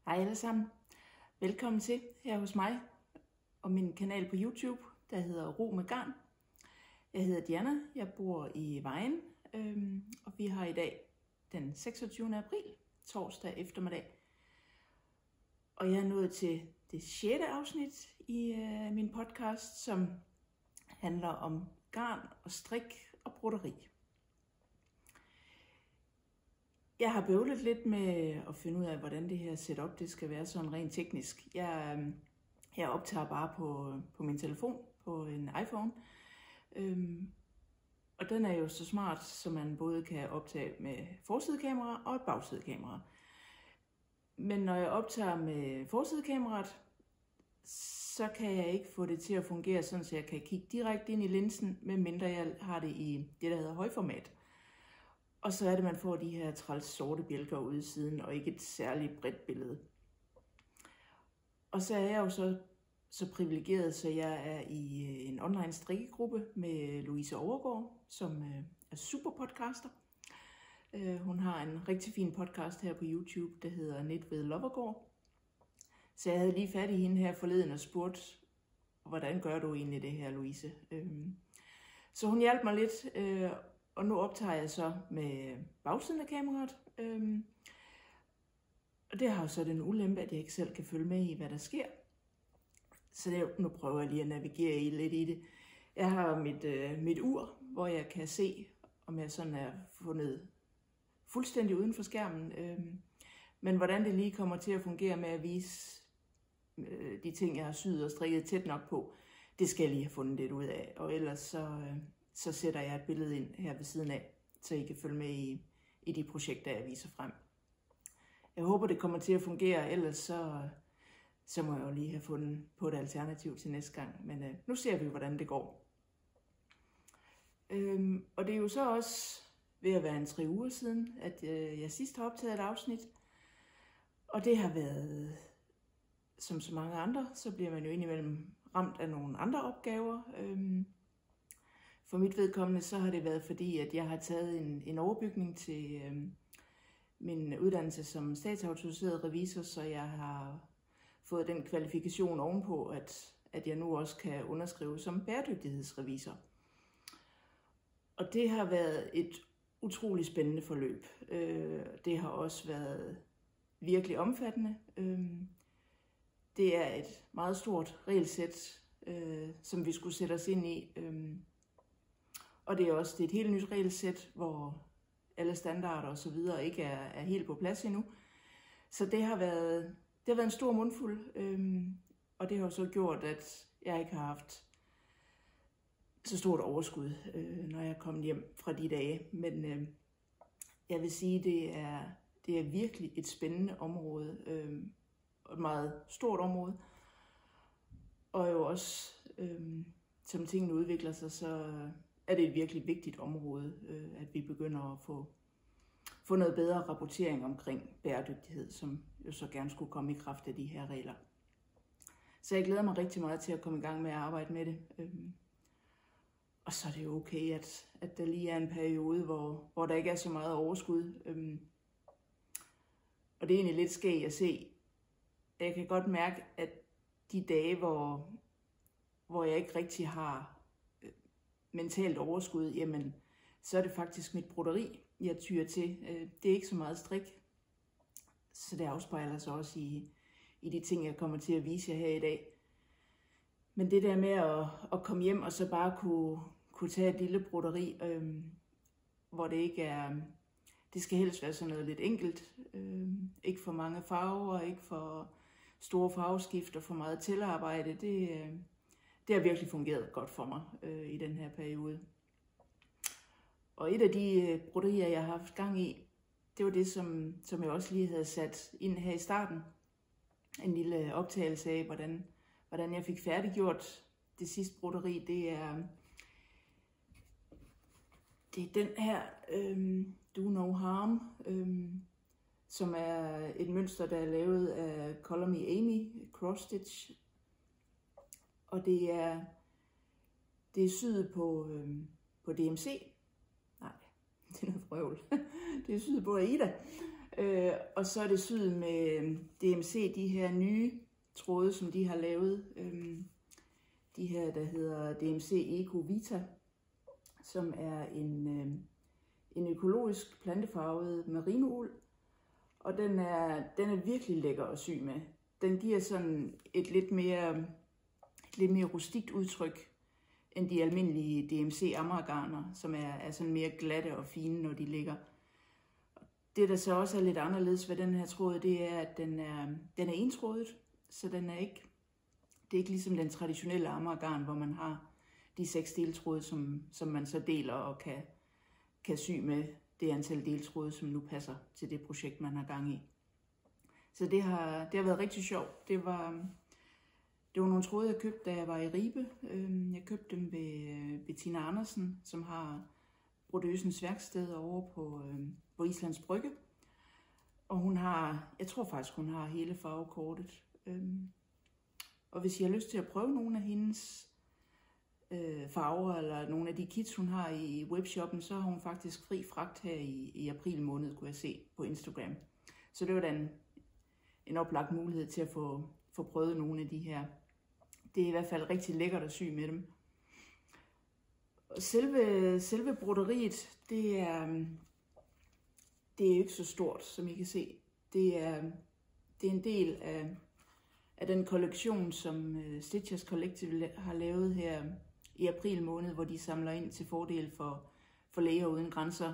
Hej alle sammen. Velkommen til her hos mig og min kanal på YouTube, der hedder Ro med Garn. Jeg hedder Diana, jeg bor i Vejen, og vi har i dag den 26. april, torsdag eftermiddag. Og jeg er nået til det 6. afsnit i min podcast, som handler om garn og strik og broderi. Jeg har bøvlet lidt med at finde ud af, hvordan det her setup det skal være sådan rent teknisk. Jeg optager bare på min telefon, på en iPhone. Og den er jo så smart, så man både kan optage med forsidekamera og et bagsidekamera. Men når jeg optager med forsidekameraet, så kan jeg ikke få det til at fungere sådan, så jeg kan kigge direkte ind i linsen, medmindre jeg har det i det, der hedder højformat. Og så er det, man får de her træls sorte bjælker ude i siden, og ikke et særligt bredt billede. Og så er jeg jo så privilegeret, så jeg er i en online strikkegruppe med Louise Overgaard, som er super podcaster. Hun har en rigtig fin podcast her på YouTube, der hedder Knit with Lovergaard. Så jeg havde lige fat i hende her forleden og spurgt, hvordan gør du egentlig det her, Louise? Så hun hjalp mig lidt. Og nu optager jeg så med bagsiden af kameraet. Og det har jo så den ulempe, at jeg ikke selv kan følge med i, hvad der sker. Så nu prøver jeg lige at navigere lidt i det. Jeg har mit ur, hvor jeg kan se, om jeg sådan er fundet fuldstændig uden for skærmen. Men hvordan det lige kommer til at fungere med at vise de ting, jeg har syet og strikket tæt nok på, det skal jeg lige have fundet lidt ud af. Og ellers så sætter jeg et billede ind her ved siden af, så I kan følge med i de projekter, jeg viser frem. Jeg håber, det kommer til at fungere, ellers så må jeg jo lige have fundet på et alternativ til næste gang. Men nu ser vi, hvordan det går. Og det er jo så også ved at være 3 uger siden, at jeg sidst har optaget et afsnit. Og det har været, som så mange andre, så bliver man jo indimellem ramt af nogle andre opgaver. For mit vedkommende, så har det været fordi, at jeg har taget en overbygning til min uddannelse som statsautoriseret revisor, så jeg har fået den kvalifikation ovenpå, at jeg nu også kan underskrive som bæredygtighedsrevisor. Og det har været et utroligt spændende forløb. Det har også været virkelig omfattende. Det er et meget stort regelsæt, som vi skulle sætte os ind i. Og det er et helt nyt regelsæt, hvor alle standarder og så videre ikke er helt på plads endnu. Så det har været en stor mundfuld, og det har så gjort, at jeg ikke har haft så stort overskud, når jeg er kommet hjem fra de dage. Men jeg vil sige, det er virkelig et spændende område, et meget stort område. Og jo også, som tingene udvikler sig, så er det et virkelig vigtigt område, at vi begynder at få noget bedre rapportering omkring bæredygtighed, som jo så gerne skulle komme i kraft af de her regler. Så jeg glæder mig rigtig meget til at komme i gang med at arbejde med det. Og så er det jo okay, at der lige er en periode, hvor der ikke er så meget overskud. Og det er egentlig lidt skægt at se. Jeg kan godt mærke, at de dage, hvor jeg ikke rigtig har mentalt overskud, jamen, så er det faktisk mit broderi, jeg tyrer til. Det er ikke så meget strik, så det afspejler sig også i de ting, jeg kommer til at vise jer her i dag. Men det der med at komme hjem og så bare kunne tage et lille broderi, hvor det ikke er, det skal helst være sådan noget lidt enkelt, ikke for mange farver, ikke for store farveskift og for meget tællerarbejde, det har virkelig fungeret godt for mig i den her periode. Og et af de broderier, jeg har haft gang i, det var det, som jeg også lige havde sat ind her i starten. En lille optagelse af, hvordan jeg fik færdiggjort det sidste broderi. Det er den her Do No Harm, som er et mønster, der er lavet af Color Me Amy Cross Stitch. Og det er syet på DMC. Nej, det er noget frøvl. Det er syet på Aida. Og så er det syet med DMC, de her nye tråde, som de har lavet. De her, der hedder DMC Eco Vita, som er en økologisk plantefarvet merinould. Og den er virkelig lækker at sy med. Den giver sådan et lidt mere rustikt udtryk end de almindelige DMC Amagergarner, som er sådan mere glatte og fine, når de ligger. Det, der så også er lidt anderledes ved den her tråd, det er, at den er entrådet, så det er ikke ligesom den traditionelle Amagergarn, hvor man har de 6 deltråde, som man så deler og kan sy med det antal deltråde, som nu passer til det projekt, man har gang i. Så det har været rigtig sjovt. Det var nogle tråde, jeg købte, da jeg var i Ribe. Jeg købte dem ved Bettina Andersen, som har Brodøsens værksted over på Islands Brygge. Og jeg tror faktisk, hun har hele farvekortet. Og hvis I har lyst til at prøve nogle af hendes farver, eller nogle af de kits, hun har i webshoppen, så har hun faktisk fri fragt her i april måned, kunne jeg se på Instagram. Så det var da en oplagt mulighed til at få prøvet nogle af de her. Det er i hvert fald rigtig lækkert at sy med dem. Og selve broderiet, det er ikke så stort, som I kan se. Det er en del af den kollektion, som Stitchers Collective har lavet her i april måned, hvor de samler ind til fordel for Læger Uden Grænser.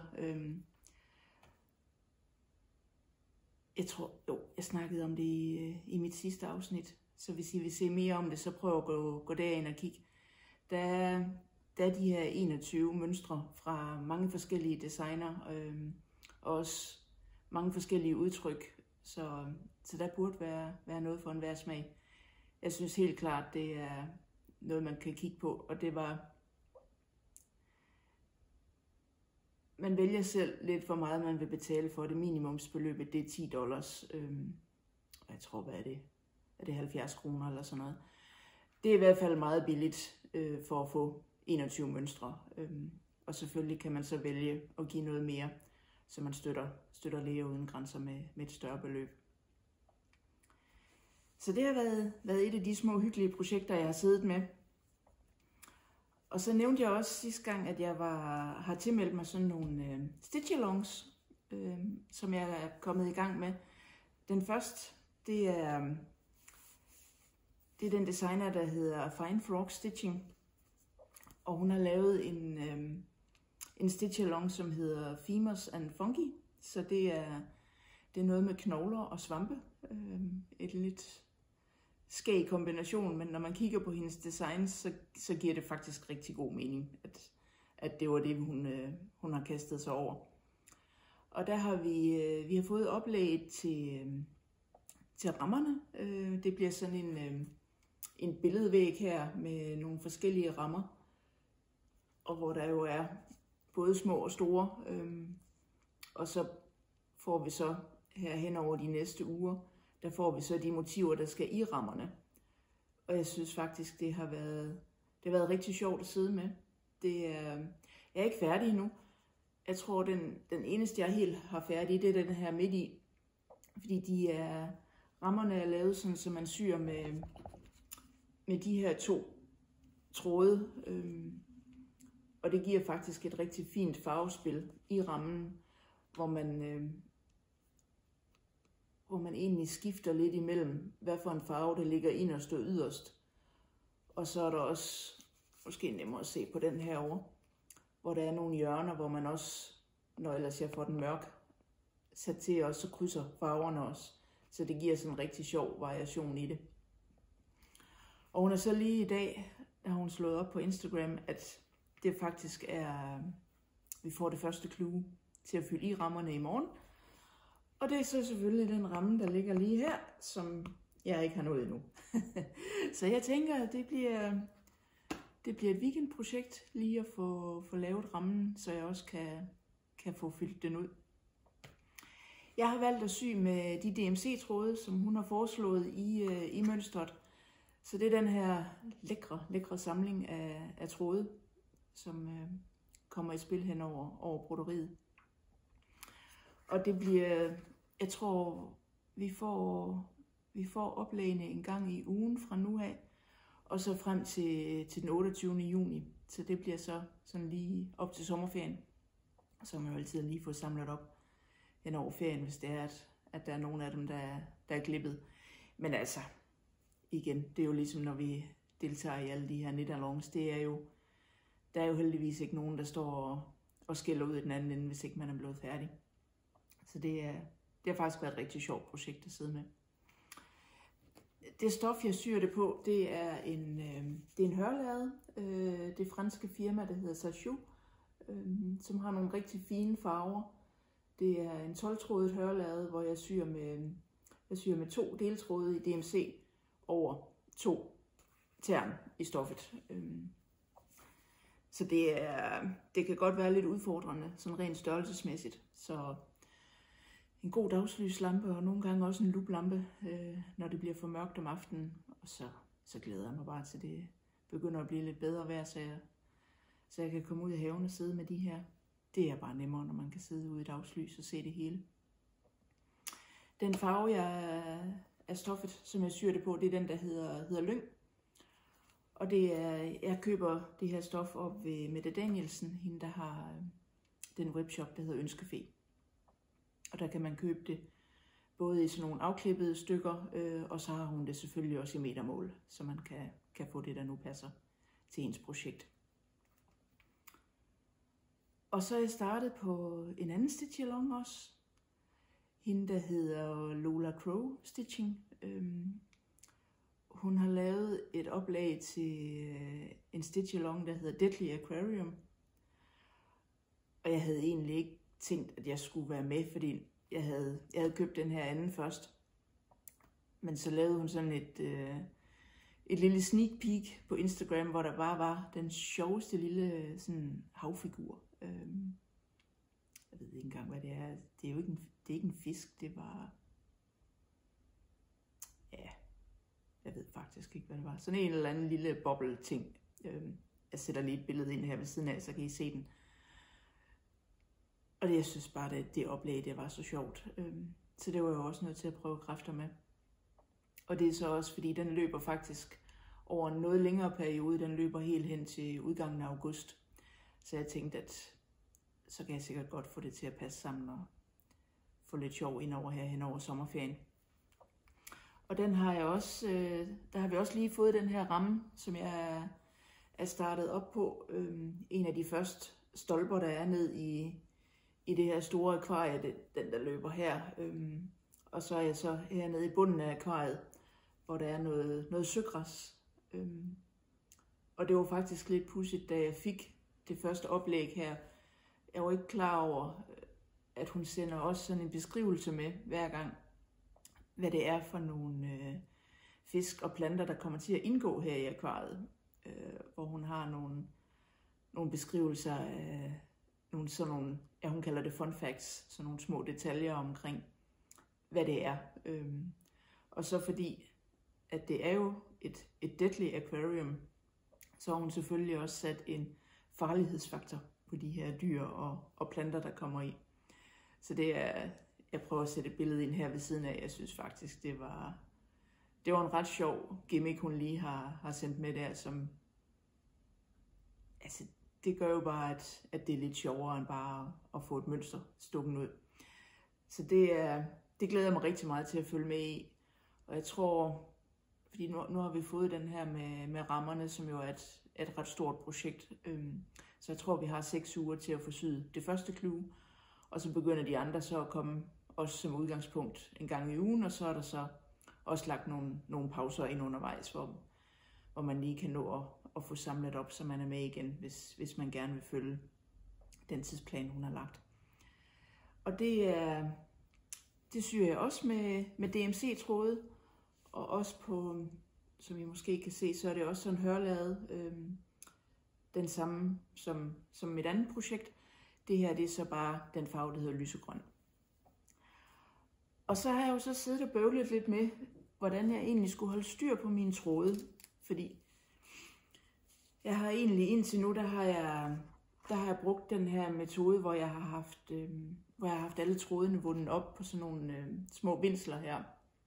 Jeg snakkede om det i mit sidste afsnit, så hvis I vil se mere om det, så prøv at gå derind og kigge. Der er de her 21 mønstre fra mange forskellige designer, og også mange forskellige udtryk, så der burde være noget for enhver smag. Jeg synes helt klart, det er noget, man kan kigge på, og man vælger selv lidt, hvor meget man vil betale for det. Minimumsbeløbet, det er $10. Og jeg tror, hvad er det? Er det 70 kroner eller sådan noget? Det er i hvert fald meget billigt for at få 21 mønstre. Og selvfølgelig kan man så vælge at give noget mere, så man støtter Læger Uden Grænser med et større beløb. Så det har været et af de små hyggelige projekter, jeg har siddet med. Og så nævnte jeg også sidste gang, at jeg har tilmeldt mig sådan nogle stitch-alongs, som jeg er kommet i gang med. Den første, det er den designer, der hedder Fine Frog Stitching. Og hun har lavet en stitch-along, som hedder Femurs and Fungi. Så det er noget med knogler og svampe. Et lidt skæg kombination, men når man kigger på hendes designs, så giver det faktisk rigtig god mening, at det var det, hun har kastet sig over. Og der har vi har fået oplæg til rammerne. Det bliver sådan en billedvæg her med nogle forskellige rammer, og hvor der jo er både små og store. Og så får vi så her hen over de næste uger, der får vi så de motiver, der skal i rammerne. Og jeg synes faktisk, det har været rigtig sjovt at sidde med. Jeg er ikke færdig endnu. Jeg tror, den eneste, jeg helt har færdig, det er den her midt i. Fordi rammerne er lavet sådan, så man syr med de her 2 tråde. Og det giver faktisk et rigtig fint farvespil i rammen, hvor man egentlig skifter lidt imellem, hvad for en farve, der ligger inderst og yderst. Og så er der også, måske nemmere at se på den her over, hvor der er nogle hjørner, hvor man også, når ellers jeg får den mørk, sat til også, så krydser farverne også. Så det giver sådan en rigtig sjov variation i det. Og hun er så lige i dag, der har hun slået op på Instagram, at det faktisk vi får det første clue til at fylde i rammerne i morgen. Og det er så selvfølgelig den ramme, der ligger lige her, som jeg ikke har nået endnu. Så jeg tænker, at det bliver et weekendprojekt lige at få lavet rammen, så jeg også kan få fyldt den ud. Jeg har valgt at sy med de DMC-tråde, som hun har foreslået i mønstret. Så det er den her lækre samling af tråde, som kommer i spil hen over broderiet. Og det bliver jeg tror, vi får oplægene en gang i ugen fra nu af, og så frem til den 28. juni. Så det bliver så sådan lige op til sommerferien. Så man jo altid lige få samlet op hen over ferien, hvis det er, at der er nogen af dem, der er glippet. Men altså, igen, det er jo ligesom, når vi deltager i alle de her knit-alongs, der er jo heldigvis ikke nogen, der står og skælder ud i den anden ende, hvis ikke man er blevet færdig. Så det har faktisk været et rigtig sjovt projekt at sidde med. Det stof, jeg syr det på, det er en hørlade. Det franske firma, der hedder Sachou, som har nogle rigtig fine farver. Det er en 12-trådet hørlade, hvor jeg syr med 2 deltråde i DMC over 2 tern i stoffet. Så det kan godt være lidt udfordrende, sådan rent størrelsesmæssigt. Så en god dagslyslampe og nogle gange også en luplampe, når det bliver for mørkt om aftenen. Og så glæder jeg mig bare til det begynder at blive lidt bedre vejr, så jeg kan komme ud i haven og sidde med de her. Det er bare nemmere, når man kan sidde ude i dagslys og se det hele. Den farve af stoffet, som jeg syr det på, det er den, der hedder lyng. Og jeg køber det her stof op ved Mette Danielsen, hende der har den webshop, der hedder Ønskefé. Og der kan man købe det både i sådan nogle afklippede stykker, og så har hun det selvfølgelig også i metermål, så man kan få det, der nu passer til ens projekt. Og så er jeg startet på en anden stitch-along også. Hende, der hedder Lola Crow Stitching. Hun har lavet et oplag til en stitch-along, der hedder Deadly Aquarium. Og jeg havde egentlig ikke tænkt, at jeg skulle være med, fordi jeg havde købt den her anden først. Men så lavede hun sådan et lille sneak peek på Instagram, hvor der bare var den sjoveste lille sådan havfigur. Jeg ved ikke engang, hvad det er. Det er jo ikke en fisk, det var... Ja, jeg ved faktisk ikke, hvad det var. Sådan en eller anden lille boble-ting. Jeg sætter lige et billede ind her ved siden af, så kan I se den. Og jeg synes bare, at det oplæg, det var så sjovt. Så det var jeg jo også nødt til at prøve kræfter med. Og det er så også, fordi den løber faktisk over en noget længere periode. Den løber helt hen til udgangen af august. Så jeg tænkte, at så kan jeg sikkert godt få det til at passe sammen og få lidt sjov indover her hen over sommerferien. Og den har jeg også, der har vi også lige fået den her ramme, som jeg er startet op på. En af de første stolper, der er ned i det her store akvarie, den der løber her. Og så er jeg så hernede i bunden af akvariet, hvor der er noget søgræs. Og det var faktisk lidt pudsigt, da jeg fik det første oplæg her. Jeg var ikke klar over, at hun sender også sådan en beskrivelse med hver gang, hvad det er for nogle fisk og planter, der kommer til at indgå her i akvariet. Hvor hun har nogle beskrivelser af nogle, ja, hun kalder det fun facts, sådan nogle små detaljer omkring, hvad det er. Og så fordi, at det er jo et deadly aquarium, så har hun selvfølgelig også sat en farlighedsfaktor på de her dyr og planter, der kommer i. Så det er, jeg prøver at sætte et billede ind her ved siden af. Jeg synes faktisk, det var en ret sjov gimmick, hun lige har sendt med der, som, altså, det gør jo bare, at det er lidt sjovere end bare at få et mønster stukket ud. Så det glæder jeg mig rigtig meget til at følge med i. Og jeg tror, fordi nu har vi fået den her med rammerne, som jo er et ret stort projekt. Så jeg tror, vi har 6 uger til at få syet det første klue. Og så begynder de andre så at komme også som udgangspunkt en gang i ugen. Og så er der så også lagt nogle pauser ind undervejs, hvor man lige kan nå at få samlet op, så man er med igen, hvis man gerne vil følge den tidsplan, hun har lagt. Og det syr jeg også med DMC-tråde, og også på, som I måske kan se, så er det også sådan hørlade, den samme som mit andet projekt. Det her, det er så bare den farve, der hedder lysegrøn. Og så har jeg jo så siddet og bøvlet lidt med, hvordan jeg egentlig skulle holde styr på mine tråde, fordi jeg har egentlig indtil nu, der har der har jeg brugt den her metode, hvor jeg har haft alle trådene vundet op på sådan nogle små vinsler her.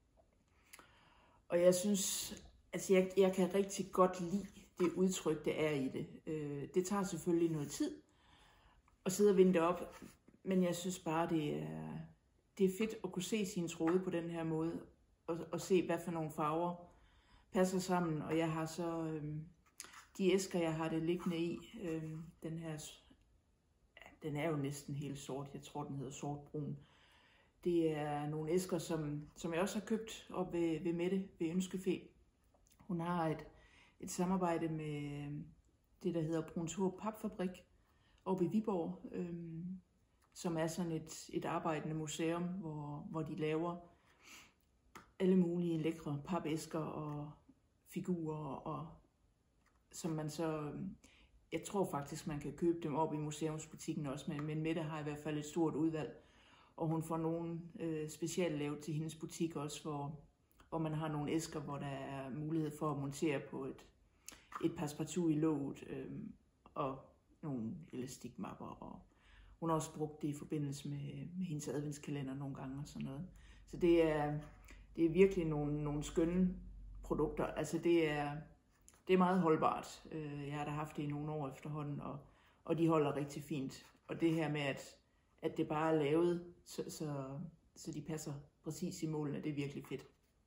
Og jeg synes, altså jeg kan rigtig godt lide det udtryk, det er i det. Det tager selvfølgelig noget tid at sidde og vinde det op, men jeg synes bare, det er fedt at kunne se sine tråde på den her måde, og se, hvad for nogle farver passer sammen. Og jeg har så de æsker, jeg har det liggende i, den her, den er jo næsten helt sort, jeg tror, den hedder sortbrun. Det er nogle æsker, som jeg også har købt op ved Mette, ved Ønskefæ. Hun har et samarbejde med det, der hedder Brunshaab Papfabrik oppe i Viborg, som er sådan et arbejdende museum, hvor de laver alle mulige lækre papæsker og figurer, og som man så, jeg tror faktisk, man kan købe dem op i museumsbutikken også, men Mette har i hvert fald et stort udvalg, og hun får nogle specielt lavet til hendes butik også, hvor man har nogle æsker, hvor der er mulighed for at montere på et passepartout i låget, og nogle elastikmapper, og hun har også brugt det i forbindelse med hendes adventskalender nogle gange og sådan noget. Så det er virkelig nogle skønne produkter. Altså det er meget holdbart. Jeg har da haft det i nogle år efterhånden, og de holder rigtig fint. Og det her med, at det bare er lavet, så de passer præcis i målene, det er virkelig fedt.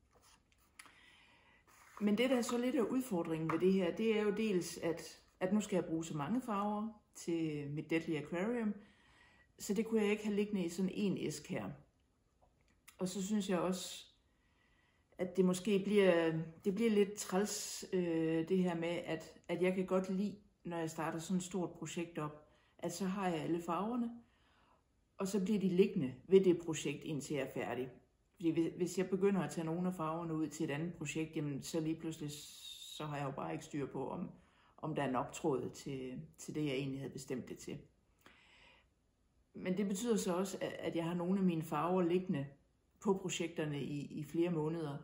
Men det, der er så lidt af udfordringen ved det her, det er jo dels, at nu skal jeg bruge så mange farver til mit Deadly Aquarium, så det kunne jeg ikke have liggende i sådan en æske her. Og så synes jeg også, at det måske bliver lidt træls, det her med, at jeg kan godt lide, når jeg starter sådan et stort projekt op, at så har jeg alle farverne, og så bliver de liggende ved det projekt, indtil jeg er færdig. Fordi hvis jeg begynder at tage nogle af farverne ud til et andet projekt, jamen så lige pludselig, så har jeg jo bare ikke styr på, om der er nok tråd til det, jeg egentlig havde bestemt det til. Men det betyder så også, at jeg har nogle af mine farver liggende på projekterne i flere måneder.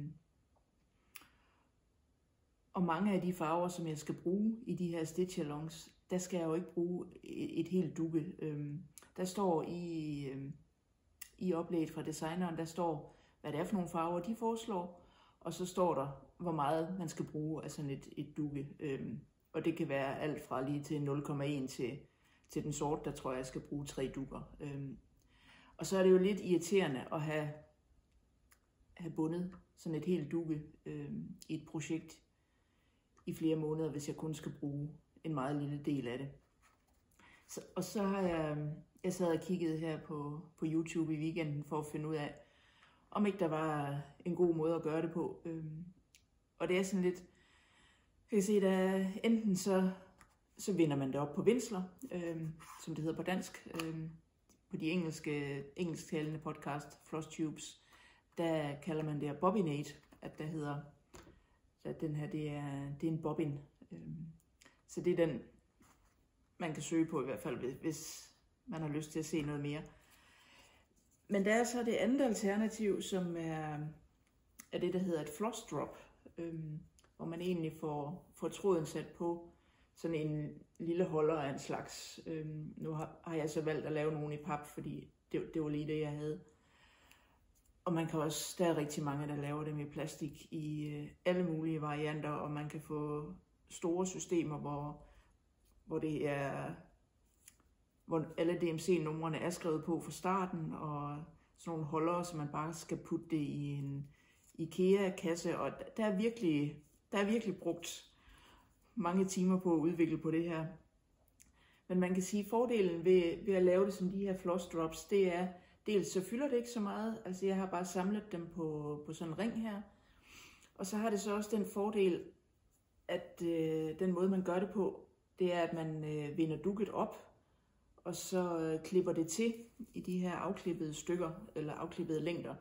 Og mange af de farver, som jeg skal bruge i de her stitch-alongs, der skal jeg jo ikke bruge et helt dukke. Der står i oplægget fra designeren, der står, hvad det er for nogle farver, de foreslår, og så står der, hvor meget man skal bruge af sådan et dukke. Og det kan være alt fra lige til 0,1 til den sort, der tror jeg skal bruge 3 dukker. Og så er det jo lidt irriterende at have bundet sådan et helt dukke i et projekt i flere måneder, hvis jeg kun skal bruge en meget lille del af det. Og så har jeg sad og kigget her på YouTube i weekenden for at finde ud af, om ikke der var en god måde at gøre det på. Og det er sådan lidt, jeg kan se, der enten så vinder man det op på vinsler, som det hedder på dansk, på de engelsktalende podcast, Floss Tubes, der kalder man det bobbinate, at der hedder, at den her, det er en bobbin. Så det er den, man kan søge på i hvert fald, hvis man har lyst til at se noget mere. Men der er så det andet alternativ, som er det, der hedder et floss drop, hvor man egentlig får tråden sat på sådan en lille holder af en slags. Nu har jeg så valgt at lave nogle i pap, fordi det var lige det, jeg havde. Og man kan også, der er rigtig mange, der laver dem i plastik i alle mulige varianter, og man kan få store systemer, hvor det er, hvor alle DMC-numrene er skrevet på fra starten, og sådan nogle holdere, så man bare skal putte det i en IKEA-kasse, og der er virkelig brugt mange timer på at udvikle på det her. Men man kan sige, at fordelen ved at lave det som de her floss drops, det er, dels så fylder det ikke så meget, altså jeg har bare samlet dem på sådan en ring her, og så har det så også den fordel, at den måde man gør det på, det er, at man vinder dukket op, og så klipper det til i de her afklippede stykker, eller afklippede længder.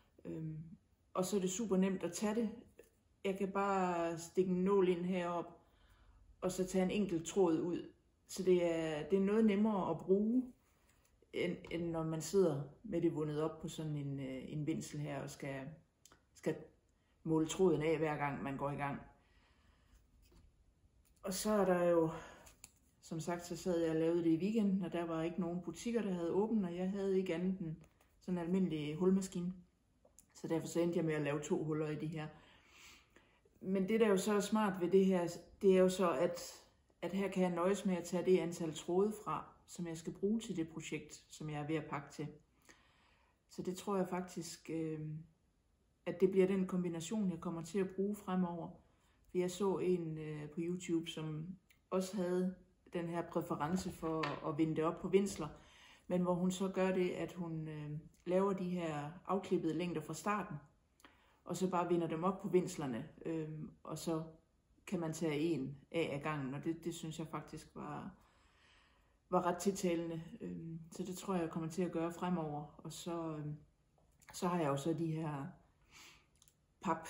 Og så er det super nemt at tage det. Jeg kan bare stikke en nål ind herop, og så tage en enkelt tråd ud. Så det er noget nemmere at bruge, end når man sidder med det vundet op på sådan en vinsel her, og skal måle tråden af hver gang man går i gang. Og så er som sagt, så sad jeg og lavede det i weekenden, og der var ikke nogen butikker, der havde åbent, og jeg havde ikke andet end sådan en almindelig hulmaskine. Så derfor så endte jeg med at lave 2 huller i de her. Men det, der jo så er smart ved det her, det er jo så, at her kan jeg nøjes med at tage det antal tråde fra, som jeg skal bruge til det projekt, som jeg er ved at pakke til. Så det tror jeg faktisk, at det bliver den kombination, jeg kommer til at bruge fremover. For jeg så en på YouTube, som også havde den her præference for at vinde det op på vinsler, men hvor hun så gør det, at hun laver de her afklippede længder fra starten, og så bare vinder dem op på vinslerne, og så kan man tage en af gangen, og det synes jeg faktisk var ret tiltalende. Så det tror jeg kommer til at gøre fremover, og så har jeg jo så de her pap,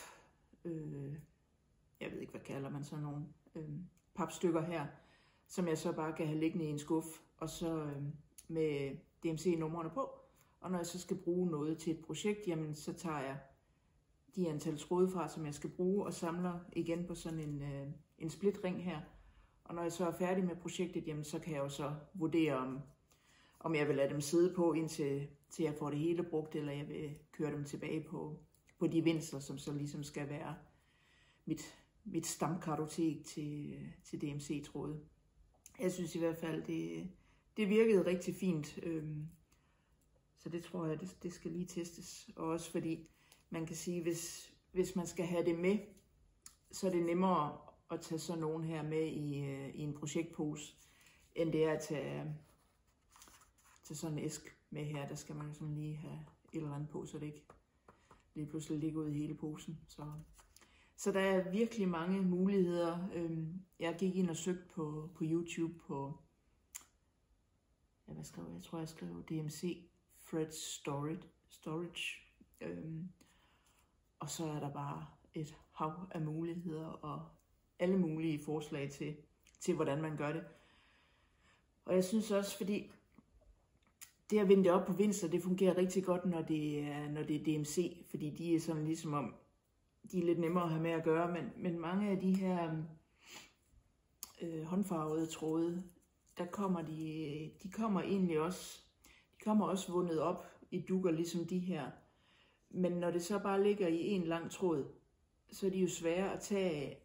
jeg ved ikke, hvad kalder man sådan nogle papstykker her, som jeg så bare kan have liggende i en skuff, og så med DMC-numrene på. Og når jeg så skal bruge noget til et projekt, jamen så tager jeg de antal tråde fra, som jeg skal bruge, og samler igen på sådan en splitring her. Og når jeg så er færdig med projektet, jamen så kan jeg jo så vurdere, om jeg vil lade dem sidde på, indtil jeg får det hele brugt, eller jeg vil køre dem tilbage på de vinsler, som så ligesom skal være mit stamkartotek til DMC-tråde. Jeg synes i hvert fald, det virkede rigtig fint. Så det tror jeg, det skal lige testes. Og også fordi man kan sige, hvis man skal have det med, så er det nemmere at tage sådan nogen her med i en projektpose, end det er at tage sådan en æsk med her. Der skal man sådan lige have et eller andet på, så det ikke lige pludselig ligger ud i hele posen. Så der er virkelig mange muligheder. Jeg gik ind og søgte på YouTube på, hvad skrev jeg? Jeg tror, jeg skrev DMC Thread Storage. Og så er der bare et hav af muligheder og alle mulige forslag til hvordan man gør det. Og jeg synes også, fordi det at vinde det op på vinsler, det fungerer rigtig godt, når det er DMC, fordi de er sådan ligesom om, de er lidt nemmere at have med at gøre, men mange af de her håndfarvede tråde, der kommer de kommer egentlig også, de kommer også vundet op i dukker ligesom de her. Men når det så bare ligger i en lang tråd, så er de jo svære at tage af.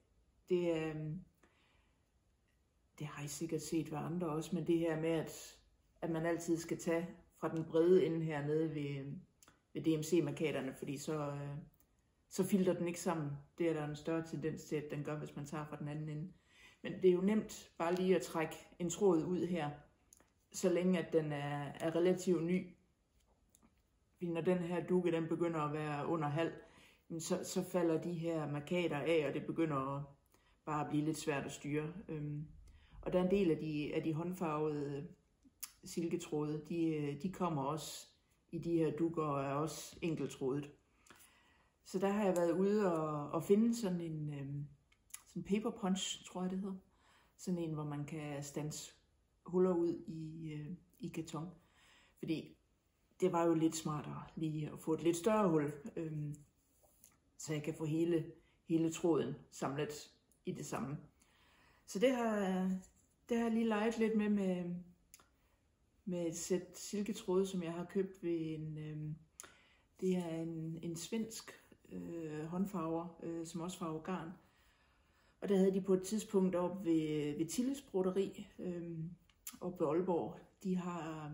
Det har I sikkert set ved andre også, men det her med, at man altid skal tage fra den brede ende hernede ved DMC-markaterne, fordi så filter den ikke sammen. Det er der en større tendens til, at den gør, hvis man tager fra den anden ende. Men det er jo nemt bare lige at trække en tråd ud her, så længe at den er relativt ny. Fordi når den her dukke, den begynder at være under halv, så falder de her markater af, og det begynder bare at blive lidt svært at styre. Og der er en del af de håndfarvede silketråde, de kommer også i de her dukker og er også enkelttrådet. Så der har jeg været ude og finde sådan en paper punch, tror jeg det hedder. Sådan en, hvor man kan stanse huller ud i karton. Fordi det var jo lidt smartere lige at få et lidt større hul, så jeg kan få hele tråden samlet i det samme. Så det har jeg lige leget lidt med et sæt silketråde, som jeg har købt ved det er en svensk håndfarver, som også farver garn. Og der havde de på et tidspunkt op ved Tilles broderi oppe ved Aalborg. De har,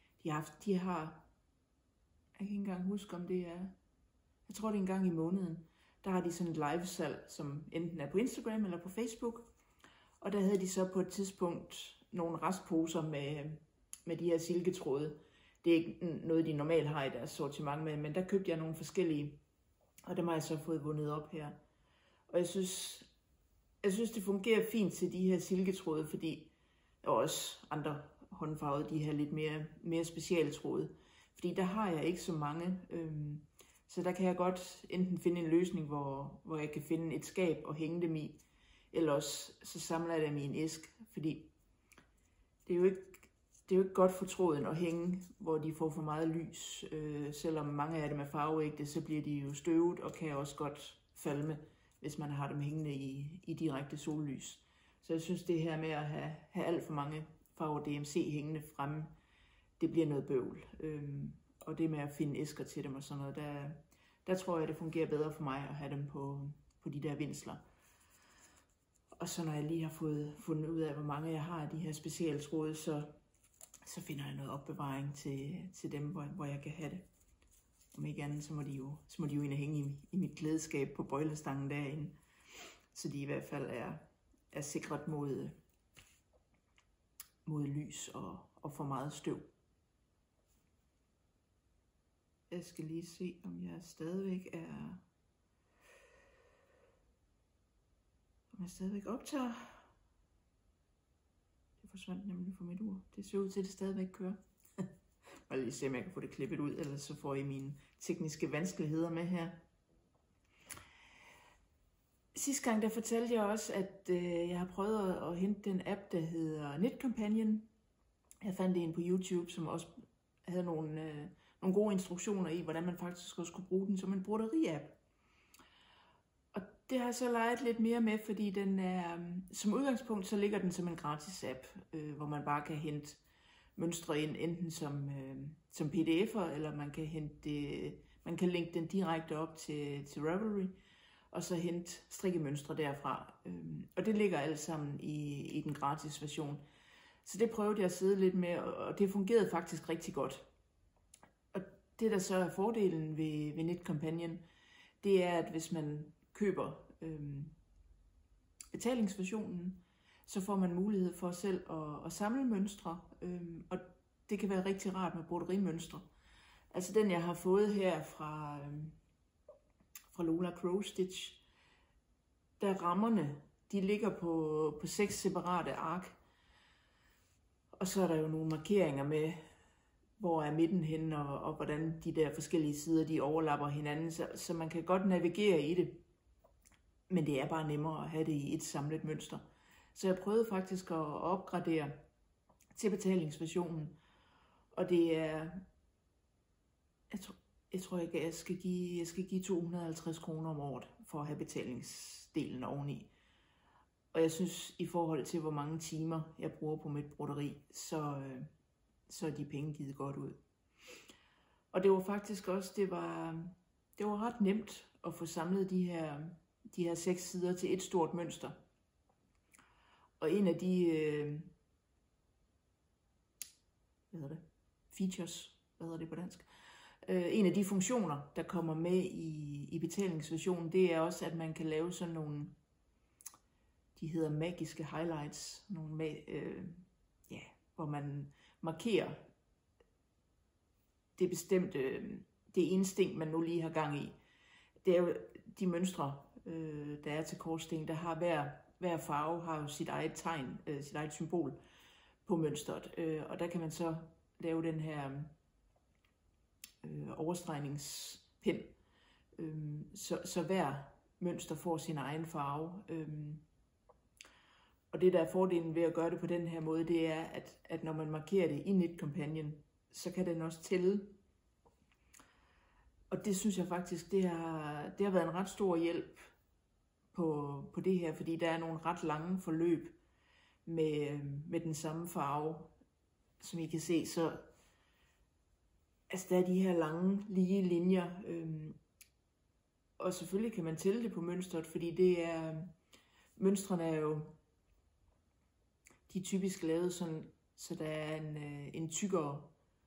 jeg kan ikke engang huske, om det er, jeg tror det er en gang i måneden, der har de sådan et live-salg, som enten er på Instagram eller på Facebook. Og der havde de så på et tidspunkt nogle restposer med de her silketråde. Det er ikke noget, de normalt har i deres sortiment med, men der købte jeg nogle forskellige, og dem har jeg så fået vundet op her. Og jeg synes, det fungerer fint til de her silketråde, fordi og også andre håndfarvede, de her lidt mere specialtråde. Fordi der har jeg ikke så mange, så der kan jeg godt enten finde en løsning, hvor jeg kan finde et skab og hænge dem i, eller også så samler jeg dem i en æsk, fordi det er jo ikke godt for tråden at hænge, hvor de får for meget lys. Selvom mange af dem er farveægte, så bliver de jo støvet og kan også godt falme, hvis man har dem hængende i direkte sollys. Så jeg synes, det her med at have alt for mange farver DMC hængende fremme, det bliver noget bøvl. Og det med at finde æsker til dem og sådan noget, der tror jeg, det fungerer bedre for mig at have dem på de der vinsler. Og så når jeg lige har fundet ud af, hvor mange jeg har af de her specialtråde, så finder jeg noget opbevaring til dem, hvor jeg kan have det. Om ikke andet, så må de jo ind og hænge i mit klædeskab på bøjlestangen derinde. Så de i hvert fald er sikret mod lys og for meget støv. Jeg skal lige se, om jeg stadigvæk optager. Det forsvandt nemlig fra mit ur. Det ser ud til, at det stadigvæk kører. Jeg vil lige se, om jeg kan få det klippet ud, ellers så får I mine tekniske vanskeligheder med her. Sidste gang der fortalte jeg også, at jeg har prøvet at hente den app, der hedder Knit Companion. Jeg fandt en på YouTube, som også havde nogle gode instruktioner i, hvordan man faktisk også skulle bruge den som en broderi-app. Og det har jeg så leget lidt mere med, fordi den er, som udgangspunkt, så ligger den som en gratis app, hvor man bare kan hente mønstre ind, enten som pdf'er, eller man kan linke den direkte op til Ravelry, og så hente strikkemønstre derfra. Og det ligger alt sammen i den gratis version. Så det prøvede jeg at sidde lidt med, og det fungerede faktisk rigtig godt. Og det, der så er fordelen ved Knit Companion, det er, at hvis man køber betalingsversionen, så får man mulighed for selv at samle mønstre, og det kan være rigtig rart med broderimønstre. Altså den, jeg har fået her fra Lola Crow Stitch, der rammerne, de ligger på 6 separate ark, og så er der jo nogle markeringer med, hvor er midten henne, og hvordan de der forskellige sider, de overlapper hinanden, så man kan godt navigere i det, men det er bare nemmere at have det i et samlet mønster. Så jeg prøvede faktisk at opgradere til betalingsversionen, og det er, jeg tror ikke, jeg skal give 250 kroner om året for at have betalingsdelen oveni. Og jeg synes, i forhold til hvor mange timer jeg bruger på mit broderi, så er de penge givet godt ud. Og det var faktisk også, det var ret nemt at få samlet de her 6 sider til et stort mønster. Og en af de features, hvad hedder det på dansk? En af de funktioner, der kommer med i betalingsversionen, det er også, at man kan lave sådan nogle, de hedder magiske highlights, hvor man markerer det ene sting, man nu lige har gang i. Det er jo de mønstre, der er til korssting, der har hver farve har jo sit eget tegn, sit eget symbol på mønstret, og der kan man så lave den her overstregningspind, så hver mønster får sin egen farve. Og det, der er fordelen ved at gøre det på den her måde, det er, at når man markerer det i Knit Companion, så kan den også tælle. Og det synes jeg faktisk, det har været en ret stor hjælp på det her, fordi der er nogle ret lange forløb med den samme farve, som I kan se. Så altså, der er de her lange, lige linjer, og selvfølgelig kan man tælle det på mønstret, fordi mønstrene er jo, de er typisk lavet sådan, så der er en tykkere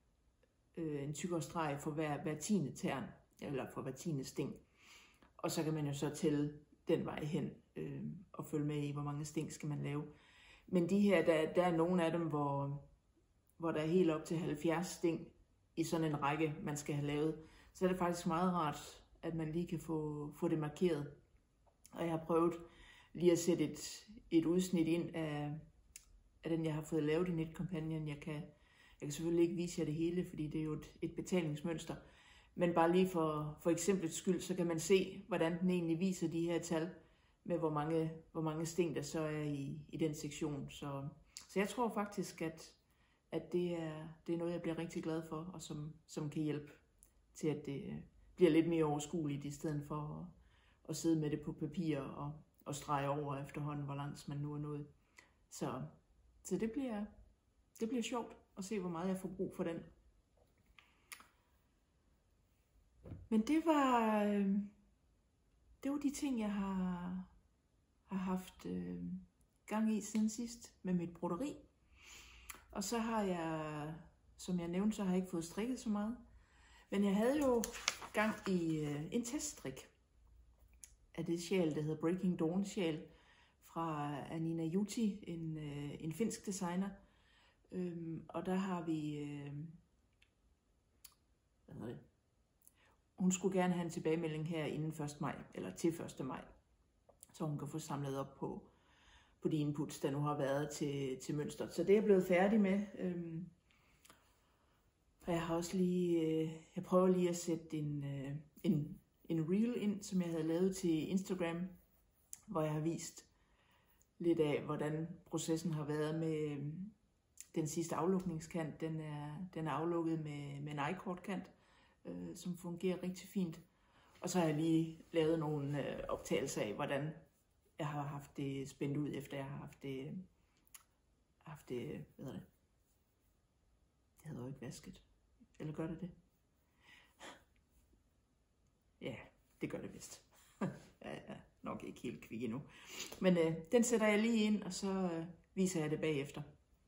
streg for hver 10. tern, eller for hver 10. sting. Og så kan man jo så tælle den vej hen og følge med i, hvor mange sting skal man lave. Men de her, der er nogle af dem, hvor der er helt op til 70 sting i sådan en række, man skal have lavet. Så er det faktisk meget rart, at man lige kan få det markeret. Og jeg har prøvet lige at sætte et udsnit ind af den, jeg har fået lavet i Knit Companion. Jeg kan selvfølgelig ikke vise jer det hele, fordi det er jo et betalingsmønster. Men bare lige for eksemplets skyld, så kan man se, hvordan den egentlig viser de her tal, med hvor mange sting der så er i den sektion. Så jeg tror faktisk, at det er noget, jeg bliver rigtig glad for, og som kan hjælpe til, at det bliver lidt mere overskueligt, i stedet for at sidde med det på papir og strege over efterhånden, hvor langt man nu er nået. Så det bliver sjovt at se, hvor meget jeg får brug for den. Men det var de ting, jeg har haft gang i siden sidst med mit broderi. Og så har jeg, som jeg nævnte, så har jeg ikke fået strikket så meget. Men jeg havde jo gang i en teststrik af det sjal, der hedder Breaking Dawn sjal fra Anina Juti, en finsk designer. Og der har vi, hun skulle gerne have en tilbagemelding her inden 1. maj, eller til 1. maj, så hun kan få samlet op på de inputs, der nu har været til mønstret. Så det er jeg blevet færdig med. Og jeg har også lige, jeg prøver lige at sætte en reel ind, som jeg havde lavet til Instagram, hvor jeg har vist lidt af, hvordan processen har været med den sidste aflukningskant. Den er aflukket med en i-cord-kant, som fungerer rigtig fint. Og så har jeg lige lavet nogle optagelser af, hvordan jeg har haft det spændt ud, efter jeg har haft det, hvad hedder det? Det hedder jo ikke vasket. Eller gør det det? Ja, det gør det vist. Jeg er nok ikke helt kvik endnu. Men den sætter jeg lige ind, og så viser jeg det bagefter.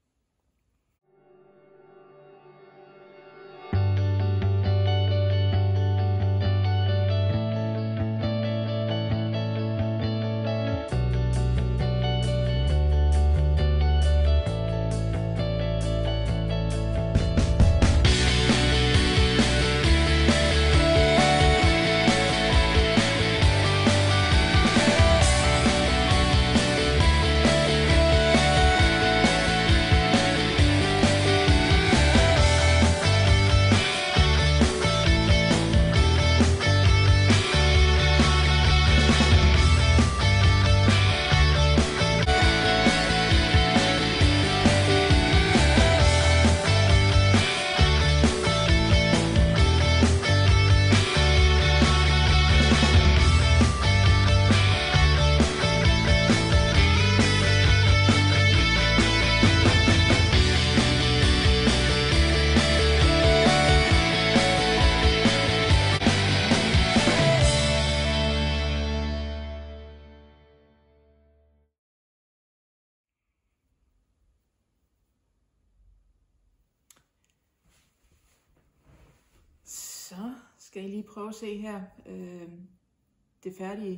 Så skal jeg lige prøve at se her det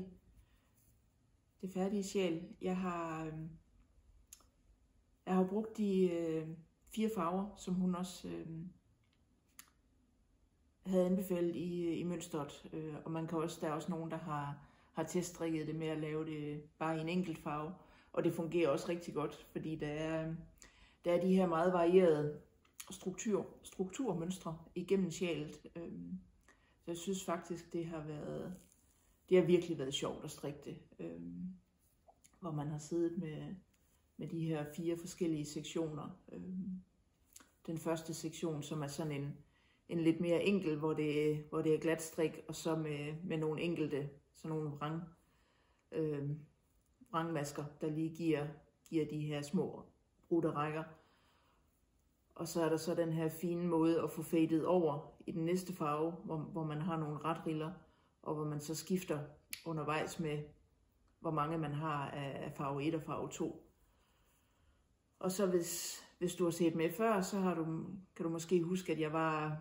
færdige sjal. Jeg har brugt de 4 farver, som hun også havde anbefalet i mønstret. Og man kan også, der er også nogen, der har teststrikket det med at lave det bare i en enkelt farve. Og det fungerer også rigtig godt, fordi der er de her meget varierede strukturmønstre igennem sjalet. Så jeg synes faktisk, det har virkelig været sjovt at strikke det. Hvor man har siddet med de her 4 forskellige sektioner. Den første sektion, som er sådan en lidt mere enkel, hvor det er glat strik, og så med nogle enkelte, sådan nogle vrangmasker, der lige giver de her små brudte rækker. Og så er der så den her fine måde at få fadet over i den næste farve, hvor man har nogle retriller, og hvor man så skifter undervejs med, hvor mange man har af farve 1 og farve 2. Og så hvis du har set med før, så kan du måske huske, at jeg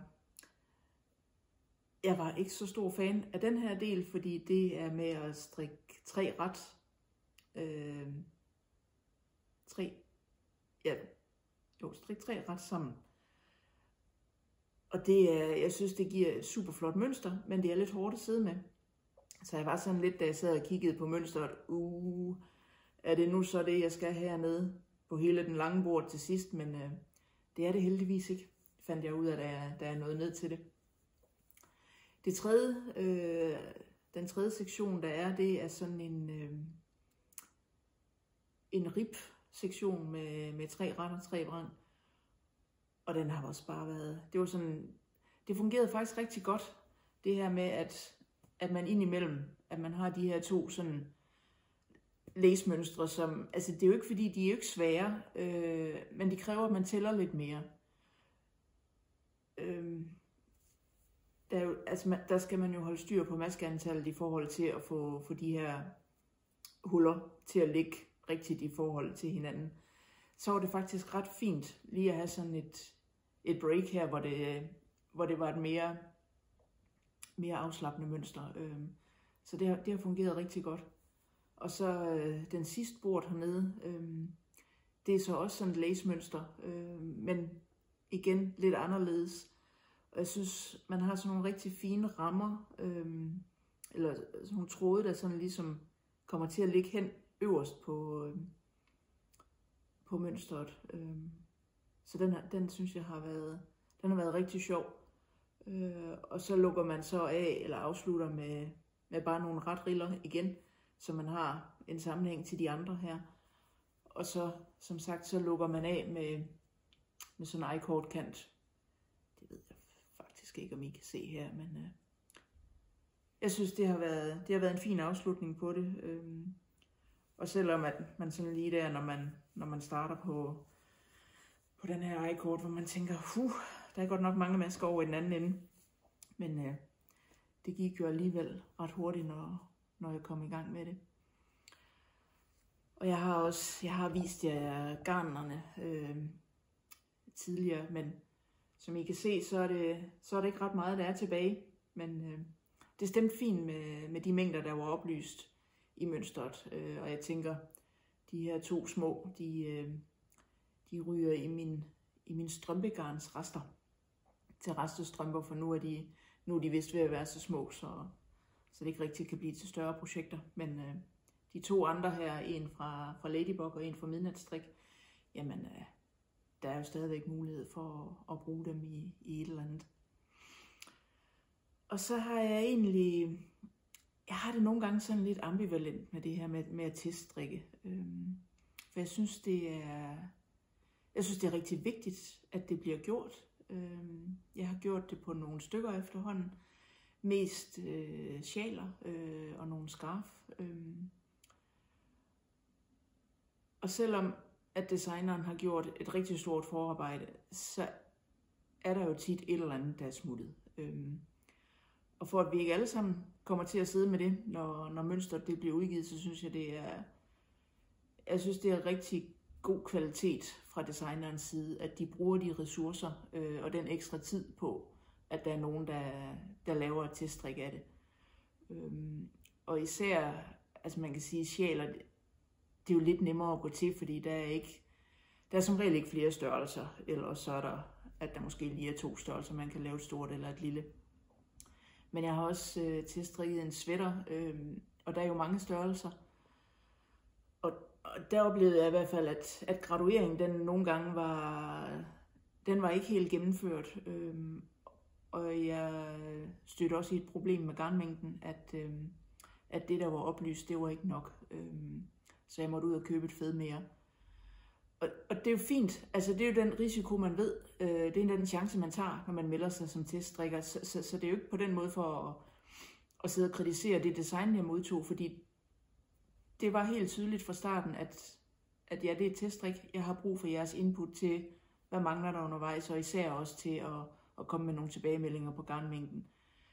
var ikke så stor fan af den her del, fordi det er med at strikke 3 ret. 3 ret sammen. Og jeg synes, det giver et super flot mønster, men det er lidt hårdt at sidde med. Så jeg var sådan lidt, da jeg sad og kiggede på mønstret, er det nu så det, jeg skal hernede på hele den lange bord til sidst, men det er det heldigvis ikke, fandt jeg ud af, der er noget ned til det. Den tredje sektion, der er, det er sådan en rib-sektion med 3 ret og 3 vrang. Og den har også bare været, det fungerede faktisk rigtig godt, det her med, at man indimellem, at man har de her 2 sådan læsmønstre, som, altså det er jo ikke fordi, de er jo ikke svære, men de kræver, at man tæller lidt mere. Der skal man jo holde styr på maskeantallet i forhold til at få de her huller til at ligge rigtigt i forhold til hinanden. Så var det faktisk ret fint lige at have sådan et break her, hvor det var et mere afslappende mønster. Så det har fungeret rigtig godt. Og så den sidste bord hernede, det er så også sådan et lace-mønster, men igen lidt anderledes. Og jeg synes, man har sådan nogle rigtig fine rammer, eller sådan nogle tråde, der sådan ligesom kommer til at ligge hen øverst på mønstret. Så den synes jeg har været rigtig sjov. Og så lukker man så af, eller afslutter med bare nogle retriller igen, så man har en sammenhæng til de andre her. Og så, som sagt, så lukker man af med sådan en i-cord-kant. Det ved jeg faktisk ikke, om I kan se her, men jeg synes, det har været en fin afslutning på det. Og selvom at man sådan lige der, når man starter på den her i-cord, hvor man tænker, der er godt nok mange masker over i den anden ende. Men det gik jo alligevel ret hurtigt, når jeg kom i gang med det. Og jeg har vist jer garnerne tidligere, men som I kan se, så er det ikke ret meget, der er tilbage. Men det stemte fint med de mængder, der var oplyst i mønstret. Og jeg tænker, de her 2 små, de ryger i min strømpegarns rester til restestrømper, for nu er de vist ved at være så små, så det ikke rigtig kan blive til større projekter. Men de 2 andre her, en fra Ladybug og en fra Midnatsstrik, jamen der er jo stadigvæk mulighed for at bruge dem i et eller andet. Og så har jeg har det nogle gange sådan lidt ambivalent med det her med at teststrikke. For jeg synes, det er rigtig vigtigt, at det bliver gjort. Jeg har gjort det på nogle stykker efterhånden. Mest sjaler og nogle scarf. Og selvom at designeren har gjort et rigtig stort forarbejde, så er der jo tit et eller andet, der er smuttet. Og for at vi ikke alle sammen kommer til at sidde med det, når mønstret det bliver udgivet, så synes jeg, det er rigtig god kvalitet fra designerens side, at de bruger de ressourcer og den ekstra tid på, at der er nogen, der laver et teststrik af det. Og især, altså man kan sige, sjaler, det er jo lidt nemmere at gå til, fordi der er som regel ikke flere størrelser, eller så er at der måske lige er 2 størrelser, man kan lave et stort eller et lille. Men jeg har også teststrikket en sweater, og der er jo mange størrelser. Og der oplevede jeg i hvert fald, at gradueringen, den nogle gange var ikke helt gennemført. Og jeg stødte også i et problem med garnmængden, at det, der var oplyst, det var ikke nok. Så jeg måtte ud og købe et fed mere. Og det er jo fint. Altså, det er jo den risiko, man ved. Det er den chance, man tager, når man melder sig som teststrikker. Så det er jo ikke på den måde for at sidde og kritisere det design, jeg modtog, fordi det var helt tydeligt fra starten, at ja, det er et teststrik. Jeg har brug for jeres input til, hvad mangler der undervejs, og især også til at komme med nogle tilbagemeldinger på garnmængden.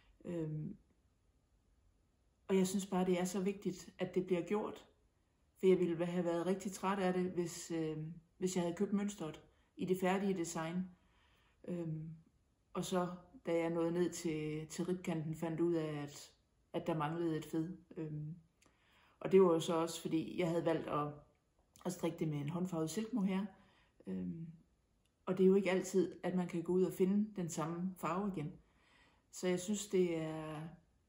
Og jeg synes bare, det er så vigtigt, at det bliver gjort. For jeg ville have været rigtig træt af det, hvis jeg havde købt mønstret i det færdige design. Og så, da jeg nåede ned til ribkanten, fandt ud af, at der manglede et fed. Og det var jo så også, fordi jeg havde valgt at strikke det med en håndfarvet silkmohair. Og det er jo ikke altid, at man kan gå ud og finde den samme farve igen. Så jeg synes, det er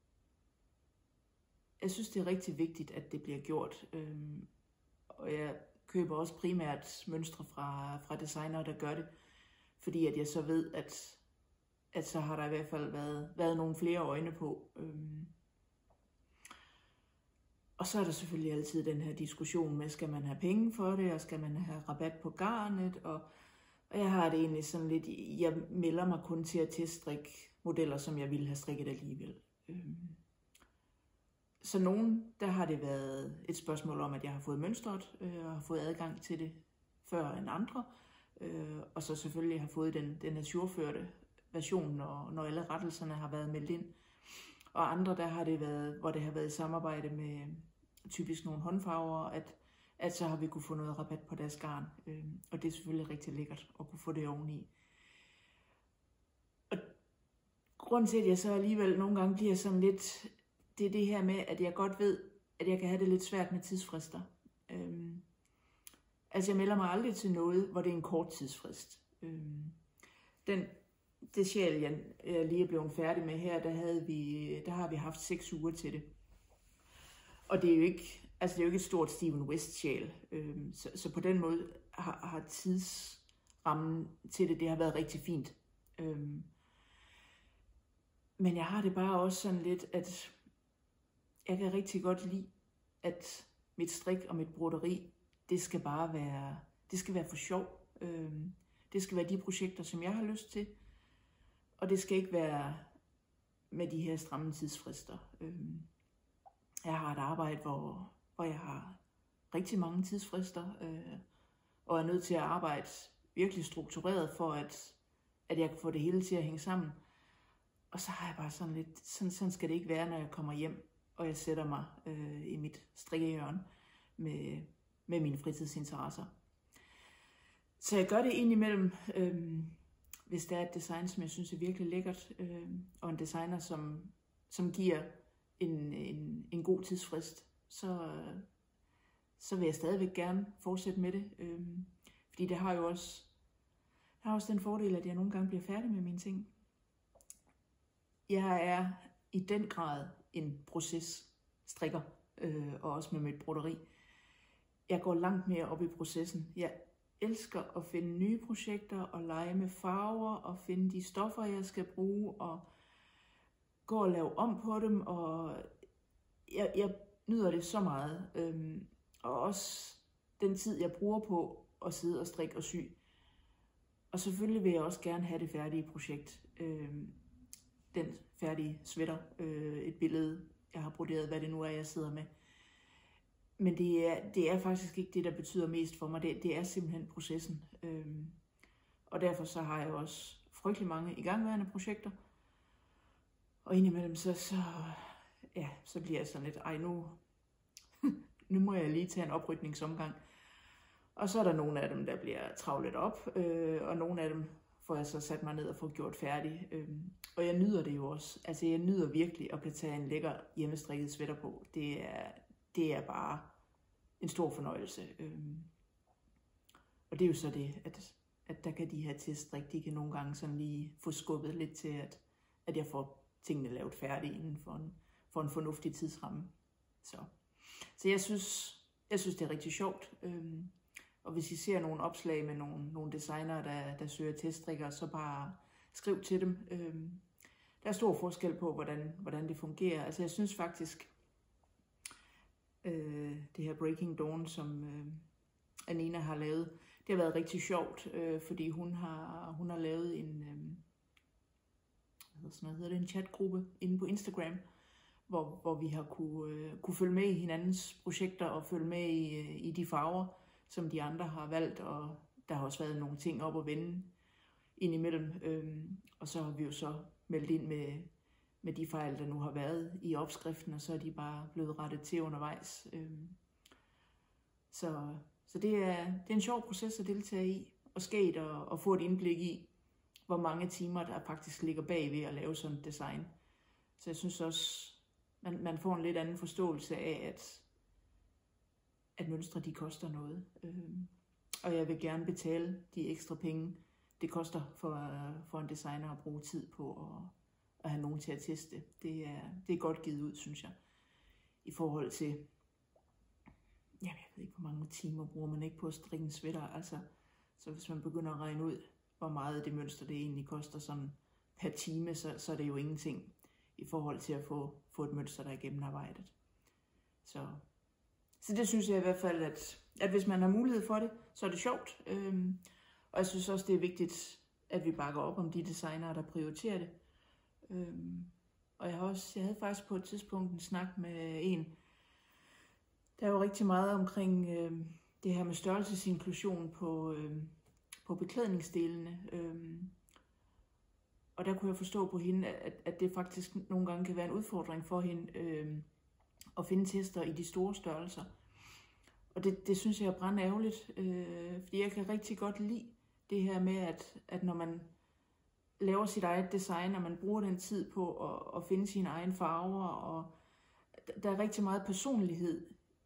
rigtig vigtigt, at det bliver gjort. Og jeg køber også primært mønstre fra designere, der gør det. Fordi at jeg så ved, at så har der i hvert fald været nogle flere øjne på. Og så er der selvfølgelig altid den her diskussion med, skal man have penge for det, og skal man have rabat på garnet, og jeg har det egentlig sådan lidt, jeg melder mig kun til at teststrikke modeller, som jeg ville have strikket alligevel. Så nogen, der har det været et spørgsmål om, at jeg har fået mønstret og har fået adgang til det før end andre. Og så selvfølgelig har fået den ajourførte version, når alle rettelserne har været meldt ind. Og andre, der har det været, hvor det har været i samarbejde med typisk nogle håndfarver, at så har vi kunne få noget rabat på deres garn. Og det er selvfølgelig rigtig lækkert at kunne få det oveni. Og grunden til, at jeg så alligevel nogle gange bliver sådan lidt, det er det her med, at jeg godt ved, at jeg kan have det lidt svært med tidsfrister. Altså jeg melder mig aldrig til noget, hvor det er en kort tidsfrist. Det sjæl, jeg lige er blevet færdig med her, der har vi haft 6 uger til det. Og det er jo ikke, det er jo ikke et stort Steven West sjæl. Så på den måde har tidsrammen til det har været rigtig fint. Men jeg har det bare også sådan lidt, at jeg kan rigtig godt lide, at mit strik og mit broderi, det skal være for sjov. Det skal være de projekter, som jeg har lyst til. Og det skal ikke være med de her stramme tidsfrister. Jeg har et arbejde, hvor jeg har rigtig mange tidsfrister, og er nødt til at arbejde virkelig struktureret for, at jeg kan få det hele til at hænge sammen. Og så har jeg bare sådan lidt, sådan skal det ikke være, når jeg kommer hjem, og jeg sætter mig i mit strikkehjørne med mine fritidsinteresser. Så jeg gør det indimellem, hvis der er et design, som jeg synes er virkelig lækkert, og en designer, som giver en god tidsfrist, så vil jeg stadigvæk gerne fortsætte med det. Fordi det har jo også den fordel, at jeg nogle gange bliver færdig med mine ting. Jeg er i den grad en processtrikker, og også med mit broderi. Jeg går langt mere op i processen. Jeg elsker at finde nye projekter og lege med farver og finde de stoffer, jeg skal bruge og gå og lave om på dem. Og jeg nyder det så meget. Og også den tid, jeg bruger på at sidde og strikke og sy. Og selvfølgelig vil jeg også gerne have det færdige projekt. Den færdige sweater, et billede, jeg har broderet, hvad det nu er, jeg sidder med. Men det er faktisk ikke det, der betyder mest for mig. Det er simpelthen processen. Og derfor så har jeg også frygtelig mange igangværende projekter. Og indimellem så bliver jeg sådan lidt, nu må jeg lige tage en oprydningsomgang. Og så er der nogle af dem, der bliver travlet op, og nogle af dem får jeg så sat mig ned og få gjort færdig. Og jeg nyder det jo også. Altså jeg nyder virkelig at kan tage en lækker hjemmestrikket sweater på. Det er bare en stor fornøjelse. Og det er jo så det, at der kan de her teststrik, de kan nogle gange sådan lige få skubbet lidt til, at jeg får tingene lavet færdige inden for en fornuftig tidsramme. Så jeg synes, det er rigtig sjovt. Og hvis I ser nogle opslag med nogle designere, der søger teststrikker, så bare skriv til dem. Der er stor forskel på, hvordan det fungerer. Altså jeg synes faktisk, det her Breaking Dawn, som Anina har lavet, det har været rigtig sjovt, fordi hun har lavet en chatgruppe inde på Instagram, hvor vi har kunne følge med i hinandens projekter og følge med i de farver, som de andre har valgt, og der har også været nogle ting op at vende indimellem, og så har vi jo så meldt ind med de fejl, der nu har været i opskriften, og så er de bare blevet rettet til undervejs. Så det er en sjov proces at deltage i, og skægt at få et indblik i, hvor mange timer der faktisk ligger bag ved at lave sådan et design. Så jeg synes også, man får en lidt anden forståelse af, at mønstre de koster noget. Og jeg vil gerne betale de ekstra penge, det koster for en designer at bruge tid på at have nogen til at teste. Det er godt givet ud, synes jeg. I forhold til, jeg ved ikke, hvor mange timer bruger man ikke på at strikke en sweater. Altså, så hvis man begynder at regne ud, hvor meget det mønster det egentlig koster sådan per time, så er det jo ingenting i forhold til at få et mønster, der er gennemarbejdet. Så det synes jeg i hvert fald, at hvis man har mulighed for det, så er det sjovt. Og jeg synes også, det er vigtigt, at vi bakker op om de designere, der prioriterer det. Og jeg havde faktisk på et tidspunkt en snak med en, der var rigtig meget omkring det her med størrelsesinklusion på beklædningsdelene. Og der kunne jeg forstå på hende, at det faktisk nogle gange kan være en udfordring for hende at finde tester i de store størrelser. Og det synes jeg er brandærgerligt, fordi jeg kan rigtig godt lide det her med, at når man laver sit eget design, og man bruger den tid på at finde sine egne farver, og der er rigtig meget personlighed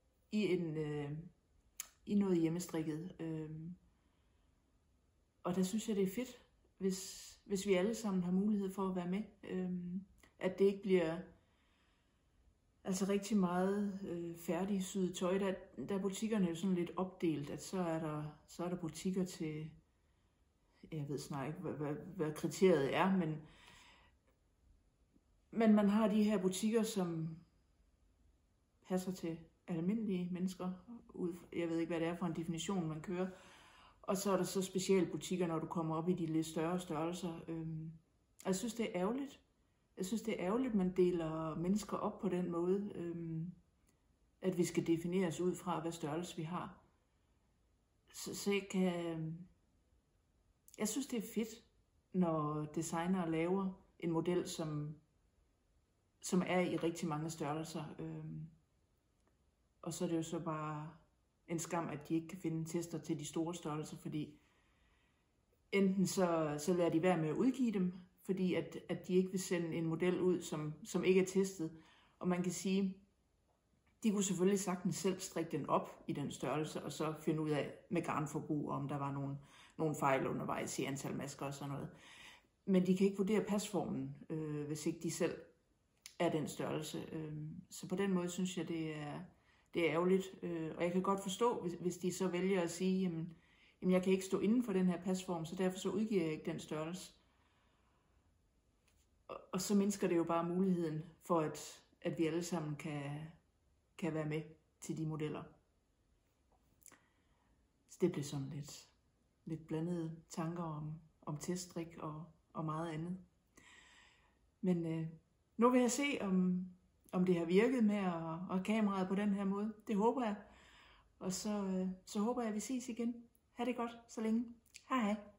i noget hjemmestrikket. Og der synes jeg, det er fedt, hvis vi alle sammen har mulighed for at være med. At det ikke bliver altså rigtig meget færdigsyet tøj. Der er butikkerne jo sådan lidt opdelt, at så er der butikker til, jeg ved snart ikke, hvad kriteriet er, men man har de her butikker, som passer til almindelige mennesker. Jeg ved ikke, hvad det er for en definition, man kører. Og så er der så specialbutikker, når du kommer op i de lidt større størrelser. Jeg synes, det er ærgerligt. Jeg synes, det er ærgerligt, at man deler mennesker op på den måde, at vi skal defineres ud fra, hvad størrelse vi har. Så jeg synes, det er fedt, når designere laver en model, som er i rigtig mange størrelser. Og så er det jo så bare en skam, at de ikke kan finde tester til de store størrelser, fordi enten så lader de være med at udgive dem, fordi at de ikke vil sende en model ud, som ikke er testet. Og man kan sige, de kunne selvfølgelig sagtens selv strikke den op i den størrelse, og så finde ud af med garnforbrug, om der var nogle fejl undervejs i antal masker og sådan noget. Men de kan ikke vurdere pasformen, hvis ikke de selv er den størrelse. Så på den måde synes jeg, det er ærgerligt. Og jeg kan godt forstå, hvis de så vælger at sige, jamen jeg kan ikke stå inden for den her pasform, så derfor så udgiver jeg ikke den størrelse. Og så mindsker det jo bare muligheden for, at vi alle sammen kan være med til de modeller. Så det blev sådan lidt blandede tanker om teststrik og meget andet. Men nu vil jeg se, om det har virket med at kameraet på den her måde. Det håber jeg. Og så håber jeg, at vi ses igen. Ha' det godt så længe. Hej hej.